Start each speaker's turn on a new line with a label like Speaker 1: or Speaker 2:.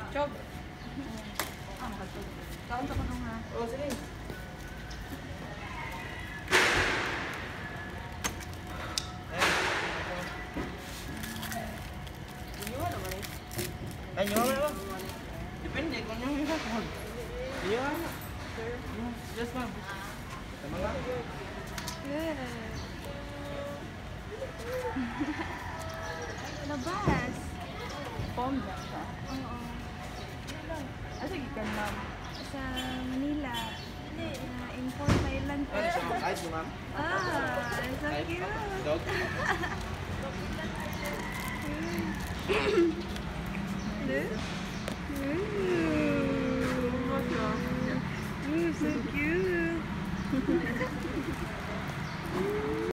Speaker 1: Chog. Makachog. Kaon sa kanong ha.
Speaker 2: Oh, sige.
Speaker 1: Inuwa naman eh.
Speaker 2: Ay, nyawa na ba? Depende kung yung isa ko. Nyawa na. Just ma'am. Tama nga.
Speaker 1: Good. Labas. Pom lang siya. Oo. Asa gikan ma'am? Sa Manila. In Port Thailand.
Speaker 2: Ano siya? Kahit mo, ma'am?
Speaker 1: So cute.
Speaker 2: Dog?
Speaker 1: Hello?